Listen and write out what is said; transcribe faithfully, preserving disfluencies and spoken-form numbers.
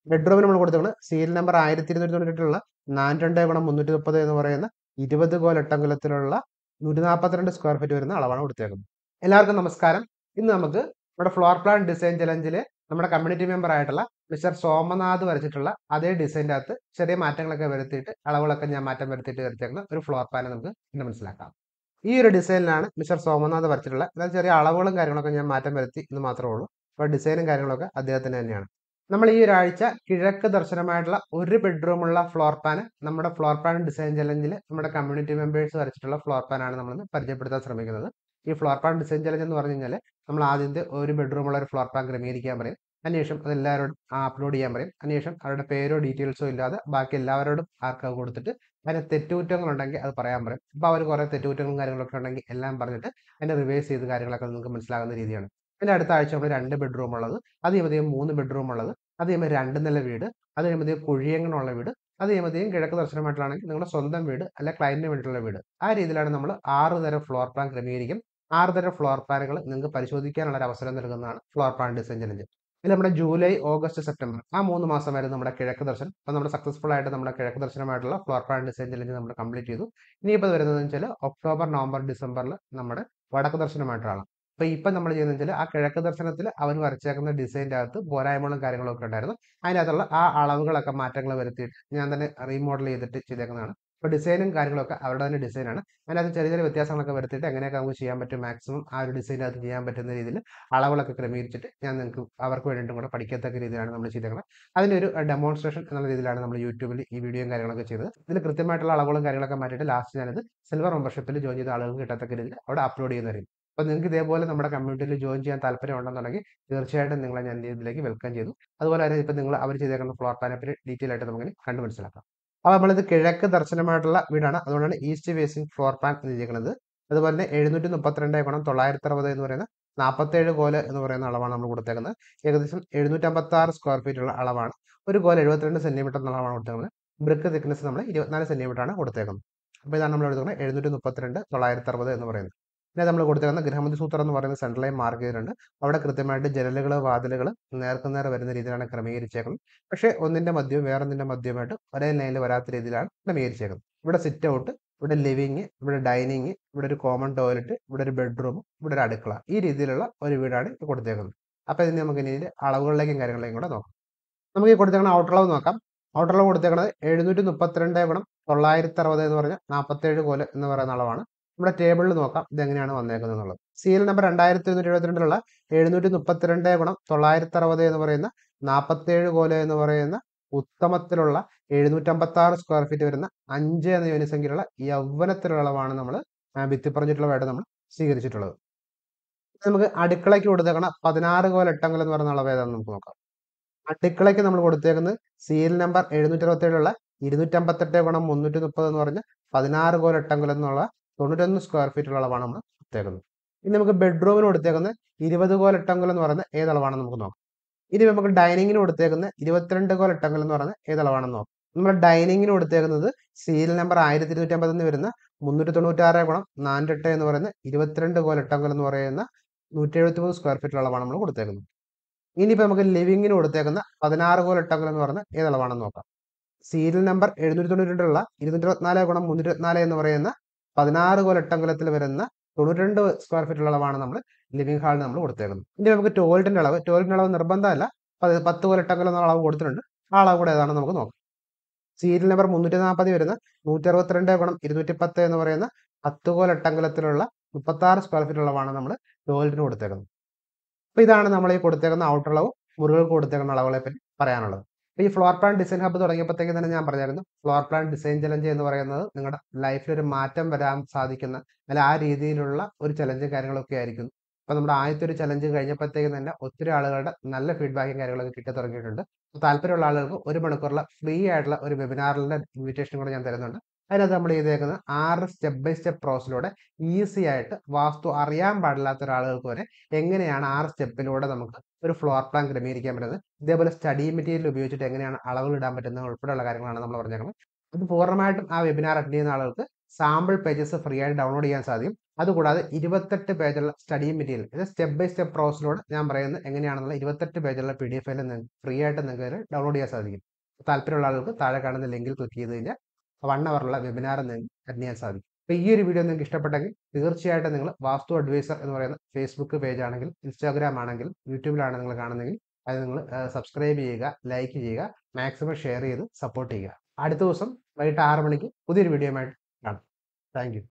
ബെഡ്റൂമിന് നമ്മൾ കൊടുത്തേക്കുന്നത് serial number ആയിരത്തി ഇരുന്നൂറ്റി തൊണ്ണൂറ്റെട്ടുള്ള നാനൂറ്റി ഗുണം മുന്നൂറ്റി മുപ്പത് എന്ന് പറയുന്ന ഇരുപത് കോൽ എട്ടംകുലത്തിലുള്ള നൂറ്റി നാൽപ്പത്തിരണ്ട് സ്ക്വയർ ഫീറ്റ് വരുന്ന അളവാണ് കൊടുത്തേക്കുന്നത്. എല്ലാവർക്കും നമസ്കാരം. ഇന്ന് നമുക്ക് നമ്മുടെ ഫ്ലോർ പ്ലാൻ ഡിസൈൻ ചലഞ്ചിൽ നമ്മുടെ കമ്മ്യൂണിറ്റി മെമ്പർ ആയിട്ടുള്ള മിസ്റ്റർ സോമനാഥ് വരച്ചിട്ടുള്ള അതേ ഡിസൈൻ്റെ അകത്ത് ചെറിയ മാറ്റങ്ങളൊക്കെ വരുത്തിയിട്ട് അളവുകളൊക്കെ ഞാൻ മാറ്റം വരുത്തിയിട്ട് വരച്ചേക്കുന്ന ഒരു ഫ്ലോർ പ്ലാൻ നമുക്ക് ഇന്ന് മനസ്സിലാക്കാം. ഈ ഒരു ഡിസൈനിലാണ് മിസ്റ്റർ സോമനാഥ് വരച്ചിട്ടുള്ള എന്നാൽ ചെറിയ അളവുകളും കാര്യങ്ങളൊക്കെ ഞാൻ മാറ്റം വരുത്തി എന്ന് മാത്രമേ ഉള്ളൂ. അപ്പോൾ ഡിസൈനും കാര്യങ്ങളൊക്കെ അദ്ദേഹത്തിന് തന്നെയാണ്. നമ്മൾ ഈ ഒരാഴ്ച കിഴക്ക് ദർശനമായിട്ടുള്ള ഒരു ബെഡ്റൂമുള്ള ഫ്ലോർ പ്ലാൻ നമ്മുടെ ഫ്ലോർ പ്ലാൻ ഡിസൈൻ ചലഞ്ചിൽ നമ്മുടെ കമ്മ്യൂണിറ്റി മെമ്പേഴ്സ് വരച്ചിട്ടുള്ള ഫ്ലോർ പ്ലാനാണ് നമ്മളിന്ന് പരിചയപ്പെടുത്താൻ ശ്രമിക്കുന്നത്. ഈ ഫ്ലോർ പ്ലാൻ ഡിസൈൻ ചലഞ്ച് എന്ന് പറഞ്ഞു കഴിഞ്ഞാൽ നമ്മൾ ആദ്യത്തെ ഒരു ബെഡ്റൂമുള്ള ഒരു ഫ്ലോർ പ്ലാൻ ക്രമീകരിക്കാൻ പറയും. അതിനുശേഷം അത് എല്ലാവരോടും അപ്ലോഡ് ചെയ്യാൻ പറയും. അതിനുശേഷം അവരുടെ പേരോ ഡീറ്റെയിൽസോ ഇല്ലാതെ ബാക്കി എല്ലാവരോടും ആർക്കാവ് കൊടുത്തിട്ട് അതിന് തെറ്റുകുറ്റങ്ങളുണ്ടെങ്കിൽ അത് പറയാൻ പറയും. അപ്പോൾ അവർ കുറേ തെറ്റുകുറ്റങ്ങളും കാര്യങ്ങളൊക്കെ ഉണ്ടെങ്കിൽ എല്ലാം പറഞ്ഞിട്ട് അതിൻ്റെ റിവേഴ്സ് ചെയ്ത് കാര്യങ്ങളൊക്കെ നിങ്ങൾക്ക് മനസ്സിലാകുന്ന രീതിയാണ്. അതിൻ്റെ അടുത്ത ആഴ്ച നമ്മൾ രണ്ട് ബെഡ്റൂം ഉള്ളത്, അത് കഴിയുമ്പോഴത്തേക്കും മൂന്ന് ബെഡ്റൂം ഉള്ളത്, അത് കഴിയുമ്പോൾ രണ്ട് നില വീട്, അത് കഴിയുമ്പോഴത്തേക്കും കുഴിയങ്ങളുള്ള വീട്, അത് കഴിയുമ്പോഴത്തേക്കും കിഴക്ക് ദർശനമായിട്ടാണെങ്കിൽ നിങ്ങളുടെ സ്വന്തം വീട് അല്ലെ ക്ലയന്റിന് വേണ്ടിയിട്ടുള്ള വീട്. ആ രീതിയിലാണ് നമ്മൾ ആറ് തരം ഫ്ലോർ പ്ലാൻ ക്രമീകരിക്കും. ആറ് തരം ഫ്ലോർ പ്ലാനുകൾ നിങ്ങൾക്ക് പരിശോധിക്കാനുള്ള ഒരു അവസരം നൽകുന്നതാണ് ഫ്ലോർ പ്ലാൻ ഡിസൈൻ ചലഞ്ച്. ഇതിൽ നമ്മുടെ ജൂലൈ ഓഗസ്റ്റ് സെപ്റ്റംബർ ആ മൂന്ന് മാസമായിരുന്നു നമ്മുടെ കിഴക്ക് ദർശനം. അപ്പോൾ നമ്മുടെ സക്സസ്ഫുൾ ആയിട്ട് നമ്മുടെ കിഴക്ക് ദർശനമായിട്ടുള്ള ഫ്ലോർ പ്ലാൻ ഡിസൈൻ ചലഞ്ച് നമ്മൾ കംപ്ലീറ്റ് ചെയ്തു. ഇനിയിപ്പോൾ വരുന്നതെന്ന് വെച്ചാൽ ഒക്ടോബർ നവംബർ ഡിസംബറിൽ നമ്മുടെ വടക്ക് ദർശനമായിട്ടാണ്. അപ്പോൾ ഇപ്പം നമ്മൾ ചെയ്യുന്നത് വെച്ചാൽ ആ കിഴക്ക് ദർശനത്തിൽ അവൻ വരച്ചേക്കുന്ന ഡിസൈൻ്റെ അകത്ത് പോരായ്മകളും കാര്യങ്ങളൊക്കെ ഉണ്ടായിരുന്നു. അതിനകത്തുള്ള ആ അളവുകളൊക്കെ മാറ്റങ്ങൾ വരുത്തിയിട്ട് ഞാൻ തന്നെ റീമോഡൽ ചെയ്തിട്ട് ചെയ്തേക്കുന്നതാണ്. അപ്പോൾ ഡിസൈനും കാര്യങ്ങളൊക്കെ അവരുടെ തന്നെ ഡിസൈനാണ്. അതിനകത്ത് ചെറിയ ചെറിയ വ്യത്യാസങ്ങളൊക്കെ വരുത്തിയിട്ട് എങ്ങനെയൊക്കെ നമുക്ക് ചെയ്യാൻ പറ്റും, മാക്സിമം ആ ഒരു ഡിസൈൻ്റെ അകത്ത് ചെയ്യാൻ പറ്റുന്ന രീതിയിൽ അളവുകളൊക്കെ ക്രമീകരിച്ചിട്ട് ഞാൻ നിങ്ങൾക്ക് അവർക്ക് വേണ്ടിയിട്ടും കൂടെ പഠിക്കത്തക്ക രീതിയിലാണ് നമ്മൾ ചെയ്തേക്കുന്നത്. അതിൻ്റെ ഒരു ഡെമോൺസ്ട്രേഷൻ എന്നുള്ള രീതിയിലാണ് നമ്മൾ യൂട്യൂബിൽ ഈ വീഡിയോയും കാര്യങ്ങളൊക്കെ ചെയ്തത്. ഇതിൽ കൃത്യമായിട്ടുള്ള അളവുകളും കാര്യങ്ങളൊക്കെ മാറ്റിയിട്ട് ലാസ്റ്റ് ഞാനത് സിൽവർ മെമ്പർഷിപ്പിൽ ജോയിൻ ചെയ്ത ആളുകൾക്ക് കിട്ടത്തക്ക രീതിയിൽ അവിടെ അപ്ലോഡ് ചെയ്യുന്നതായിരിക്കും. അപ്പോൾ നിങ്ങൾക്ക് ഇതേപോലെ നമ്മുടെ കമ്മ്യൂണിറ്റിയിൽ ജോയിൻ ചെയ്യാൻ താല്പര്യം ഉണ്ടെന്നുണ്ടെങ്കിൽ തീർച്ചയായിട്ടും നിങ്ങളെ ഞാൻ ഇതിലേക്ക് വെൽക്കം ചെയ്തു. അതുപോലെ തന്നെ ഇപ്പോൾ നിങ്ങൾ അവർ ചെയ്തേക്കുന്ന ഫ്ലോർ പ്ലാനെ പറ്റി ഡീറ്റെയിൽ ആയിട്ട് നമുക്ക് കണ്ടു മനസ്സിലാക്കാം. അപ്പോൾ നമ്മളിത് കിഴക്ക് ദർശനമായിട്ടുള്ള വീടാണ്, അതുകൊണ്ടാണ് ഈസ്റ്റ് ഫേസിംഗ് ഫ്ലോർ പ്ലാൻ എഴുതിയിരിക്കുന്നത്. അതുപോലെ തന്നെ എഴുന്നൂറ്റി മുപ്പത്തിരണ്ട് ഗുണം തൊള്ളായിരത്തി അറുപത് എന്ന് പറയുന്ന നാൽപ്പത്തേഴ് കോല് എന്ന് പറയുന്ന അളവാണ് നമ്മൾ കൊടുത്തേക്കുന്നത്. ഏകദേശം എഴുന്നൂറ്റമ്പത്തി ആറ് സ്ക്വയർ ഫീറ്റ് ഉള്ള അളവാണ്. ഒരു കോല് എഴുപത്തിരണ്ട് സെന്റിമീറ്റർ എന്ന അളവാണ് കൊടുത്തേക്കുന്നത്. ബ്രിക്ക് തിക്നെസ് നമ്മൾ ഇരുപത്തിനാല് സെന്റിമീറ്റർ ആണ് കൊടുത്തേക്കുന്നത്. അപ്പോൾ ഇതാണ് നമ്മൾ എടുക്കുന്നത് എഴുന്നൂറ്റി മുപ്പത്തിരണ്ട് തൊള്ളായിരത്തി അറുപത് എന്ന് പറയുന്നത്. പിന്നെ നമ്മൾ കൊടുത്തേക്കുന്ന ഗൃഹമതി സൂത്രം എന്ന് പറയുന്ന സെൻട്രൽ ലൈൻ മാർക്ക് ചെയ്തിട്ടുണ്ട്. അവിടെ കൃത്യമായിട്ട് ജനലുകൾ വാതിലുകൾ നേർക്കുനേർ വരുന്ന രീതിയിലാണ് ക്രമീകരിച്ചേക്കുന്നത്. പക്ഷേ ഒന്നിൻ്റെ മധ്യവും വേറൊന്നിൻ്റെ മധ്യവുമായിട്ട് ഒരേ ലൈനിൽ വരാത്ത രീതിയിലാണ് ക്രമീകരിച്ചേക്കുന്നത്. ഇവിടെ സിറ്റ് ഔട്ട്, ഇവിടെ ലിവിങ്, ഇവിടെ ഡൈനിങ്, ഇവിടെ ഒരു കോമൺ ടോയ്ലറ്റ്, ഇവിടെ ഒരു ബെഡ്റൂം, ഇവിടെ ഒരു അടുക്കള, ഈ രീതിയിലുള്ള ഒരു വീടാണ് കൊടുത്തേക്കുന്നത്. അപ്പോൾ ഇതിന് നമുക്ക് ഇനി അളവുകളിലേക്കും കാര്യങ്ങളിലേക്കും കൂടെ നോക്കാം. നമുക്ക് ഈ കൊടുത്തേക്കുന്ന ഔട്ടർ അളവ് നോക്കാം. ഔട്ടർ അളവ് കൊടുത്തേക്കുന്നത് എഴുന്നൂറ്റി മുപ്പത്തിരണ്ട് ഗുണം തൊള്ളായിരത്തി അറുപത് എന്ന് പറഞ്ഞാൽ നാൽപ്പത്തേഴ് കോല് എന്ന് പറയുന്ന അളവാണ്. നമ്മുടെ ടേബിളിൽ നോക്കാം ഇതെങ്ങനെയാണ് വന്നേക്കുന്നത് എന്നുള്ളത്. സീരിയൽ നമ്പർ രണ്ടായിരത്തി ഇരുന്നൂറ്റി എഴുപത്തിരണ്ടിലുള്ള എഴുന്നൂറ്റി മുപ്പത്തിരണ്ട് ഗുണം തൊള്ളായിരത്തി അറുപത് എന്ന് പറയുന്ന നാൽപ്പത്തേഴ് കോല് എന്ന് പറയുന്ന ഉത്തമത്തിലുള്ള എഴുന്നൂറ്റമ്പത്തി ആറ് സ്ക്വയർ ഫീറ്റ് വരുന്ന അഞ്ച് എന്ന യൂണിസംഖ്യയിലുള്ള യൗവനത്തിലുള്ള അളവാണ് നമ്മൾ ഭിത്തിപ്പറഞ്ഞിട്ടുള്ളതായിട്ട് നമ്മൾ സ്വീകരിച്ചിട്ടുള്ളത്. നമുക്ക് അടുക്കളയ്ക്ക് കൊടുത്തേക്കണം പതിനാറ് കോൽ എട്ടങ്കൽ എന്ന് പറയുന്ന അളവ് ഏതാണെന്ന് നമുക്ക് നോക്കാം. അടുക്കളയ്ക്ക് നമ്മൾ കൊടുത്തേക്കുന്നത് സീരിയൽ നമ്പർ എഴുന്നൂറ്റി അറുപത്തേഴിലുള്ള ഇരുന്നൂറ്റമ്പത്തെട്ട് ഗുണം മുന്നൂറ്റി മുപ്പത് എന്ന് പറഞ്ഞ് പതിനാറ് കോൽ എട്ടങ്കൽ എന്നുള്ള തൊണ്ണൂറ്റൊന്ന് സ്ക്വയർ ഫീറ്റുള്ള അളവാണ് നമ്മൾ കൊടുത്തേക്കുന്നത്. ഇനി നമുക്ക് ബെഡ്റൂമിന് കൊടുത്തേക്കുന്നത് ഇരുപത് കോൽ എട്ടങ്കൽ എന്ന് പറയുന്ന ഏതളവാണെന്ന് നമുക്ക് നോക്കാം. ഇനി നമുക്ക് ഡൈനിങ്ങിന് കൊടുത്തേക്കുന്നത് ഇരുപത്തിരണ്ട് കോൽ എട്ടങ്കൽ എന്ന് പറയുന്ന ഏതളവാണെന്ന് നോക്കാം. നമ്മൾ ഡൈനിങ്ങിന് കൊടുത്തേക്കുന്നത് സീരിയൽ നമ്പർ ആയിരത്തി ഇരുന്നൂറ്റി അമ്പതിൽ നിന്ന് വരുന്ന മുന്നൂറ്റി തൊണ്ണൂറ്റാറ് ഗുണം നാനൂറ്റെട്ട് എന്ന് പറയുന്ന ഇരുപത്തിരണ്ട് കോൽ എട്ടങ്കൽ എന്ന് പറയുന്ന നൂറ്റി എഴുപത്തി മൂന്ന് സ്ക്വയർ ഫീറ്റുള്ള അളവാണ് നമ്മൾ കൊടുത്തേക്കുന്നത്. ഇനിയിപ്പോൾ നമുക്ക് ലിവിങ്ങിന് കൊടുത്തേക്കുന്ന പതിനാറ് കോൽ എട്ടങ്കൽ എന്ന് പറയുന്ന ഏതളവാണെന്ന് നോക്കാം. സീരിയൽ നമ്പർ എഴുന്നൂറ്റി തൊണ്ണൂറ്റി രണ്ടുള്ള ഇരുന്നൂറ്റി ഇരുപത്തിനാല് ഗുണം മുന്നൂറ്റി ഇരുപത്തിനാല് എന്ന് പറയുന്ന പതിനാറ് കോൽ എട്ടങ്കലത്തിൽ വരുന്ന തൊണ്ണൂറ്റി രണ്ട് സ്ക്വയർ ഫീറ്റുള്ള അളവാണ് നമ്മൾ ലിവിംഗ് ഹാളിന് നമ്മൾ കൊടുത്തേക്കുന്നത്. ഇനി നമുക്ക് ടോയ്ലറ്റിൻ്റെ അളവ് ടോയ്ലറ്റിൻ്റെ അളവ് നിർബന്ധമല്ല, പത്ത് കോൽ എട്ടങ്കൽ എന്ന അളവ് കൊടുത്തിട്ടുണ്ട്. ആ അളവ് കൂടെ ഏതാണെന്ന് നമുക്ക് നോക്കാം. സീരിയൽ നമ്പർ മുന്നൂറ്റി നാൽപ്പത് വരുന്ന നൂറ്റി അറുപത്തിരണ്ട് ഗുണം ഇരുന്നൂറ്റി പത്ത് എന്ന് പറയുന്ന പത്ത് കോൽ എട്ടങ്കലത്തിലുള്ള മുപ്പത്താറ് സ്ക്വയർ ഫീറ്റ് അളവാണ് നമ്മൾ ടോയ്ലറ്റിന് കൊടുത്തേക്കുന്നത്. അപ്പോൾ ഇതാണ് നമ്മൾ ഈ കൊടുത്തേക്കുന്ന ഔട്ടർ അളവ് മുറികൾക്ക് കൊടുത്തേക്കുന്ന അളവുകളെ പറ്റി പറയാനുള്ളത്. അപ്പോൾ ഈ ഫ്ലോർ പ്ലാൻ ഡിസൈൻ ഹബ്ബ് തുടങ്ങിയപ്പോഴത്തേക്ക് തന്നെ ഞാൻ പറഞ്ഞായിരുന്നു ഫ്ലോർ പ്ലാൻ ഡിസൈൻ ചലഞ്ച് എന്ന് പറയുന്നത് നിങ്ങളുടെ ലൈഫിൽ ഒരു മാറ്റം വരാൻ സാധിക്കുന്ന അല്ല ആ രീതിയിലുള്ള ഒരു ചലഞ്ചും കാര്യങ്ങളൊക്കെ ആയിരിക്കും. അപ്പോൾ നമ്മുടെ ആദ്യത്തെ ഒരു ചലഞ്ച് കഴിഞ്ഞപ്പോഴത്തേക്ക് തന്നെ ഒത്തിരി ആളുകളുടെ നല്ല ഫീഡ്ബാക്കും കാര്യങ്ങളൊക്കെ കിട്ടി തുടങ്ങിയിട്ടുണ്ട്. താല്പര്യമുള്ള ആളുകൾക്ക് ഒരു മണിക്കൂറുള്ള ഫ്രീ ആയിട്ടുള്ള ഒരു വെബിനാറിൻ്റെ ഇൻവിറ്റേഷൻ കൂടെ ഞാൻ തരുന്നുണ്ട്. അതിനകത്ത് നമ്മൾ ചെയ്തേക്കുന്ന ആറ് സ്റ്റെപ്പ് ബൈ സ്റ്റെപ്പ് പ്രോസസ്സിലൂടെ ഈസി ആയിട്ട് വാസ്തു അറിയാൻ പാടില്ലാത്ത ഒരാളുകൾക്ക് വരെ എങ്ങനെയാണ് ആറ് സ്റ്റെപ്പിലൂടെ നമുക്ക് ഒരു ഫ്ലോർ പ്ലാൻ ക്രമീകരിക്കാൻ പറ്റുന്നത്, ഇതേപോലെ സ്റ്റഡി മെറ്റീരിയൽ ഉപയോഗിച്ചിട്ട് എങ്ങനെയാണ് അളവുകൾ ഇടാൻ പറ്റുന്നത് ഉൾപ്പെടെയുള്ള കാര്യങ്ങളാണ് നമ്മൾ പറഞ്ഞേക്കുന്നത്. അത് പൂർണ്ണമായിട്ടും ആ വെബിനാർ അറ്റൻഡ് ചെയ്യുന്ന ആളുകൾക്ക് സാമ്പിൾ പേജസ് ഫ്രീ ആയിട്ട് ഡൗൺലോഡ് ചെയ്യാൻ സാധിക്കും. അതുകൂടാതെ ഇരുപത്തെട്ട് പേജുള്ള സ്റ്റഡി മെറ്റീരിയൽ ഇത് സ്റ്റെപ്പ് ബൈ സ്റ്റെപ്പ് പ്രോസസ്സിലൂടെ ഞാൻ പറയുന്നത് എങ്ങനെയാണെന്നുള്ള ഇരുപത്തെട്ട് പേജുള്ള പി ഡി എഫ് ഫയൽ നിങ്ങൾക്ക് ഫ്രീ ആയിട്ട് നിങ്ങൾക്ക് ഡൗൺലോഡ് ചെയ്യാൻ സാധിക്കും. താല്പര്യമുള്ള ആളുകൾക്ക് താഴെ കാണുന്ന ലിങ്കിൽ ക്ലിക്ക് ചെയ്ത് കഴിഞ്ഞാൽ വൺ അവറുള്ള വെബിനാർ നിങ്ങൾക്ക് അറ്റൻഡ് ചെയ്യാൻ സാധിക്കും. അപ്പോൾ ഈ ഒരു വീഡിയോ നിങ്ങൾക്ക് ഇഷ്ടപ്പെട്ടെങ്കിൽ തീർച്ചയായിട്ടും നിങ്ങൾ വാസ്തു അഡ്വൈസർ എന്ന് പറയുന്ന ഫേസ്ബുക്ക് പേജ് ആണെങ്കിലും ഇൻസ്റ്റാഗ്രാം ആണെങ്കിലും യൂട്യൂബിലാണ് നിങ്ങൾ കാണുന്നതെങ്കിൽ അത് നിങ്ങൾ സബ്സ്ക്രൈബ് ചെയ്യുക, ലൈക്ക് ചെയ്യുക, മാക്സിമം ഷെയർ ചെയ്ത് സപ്പോർട്ട് ചെയ്യുക. അടുത്ത ദിവസം വൈകിട്ട് ആറ് മണിക്ക് പുതിയൊരു വീഡിയോയുമായിട്ട് കാണാം. Thank U.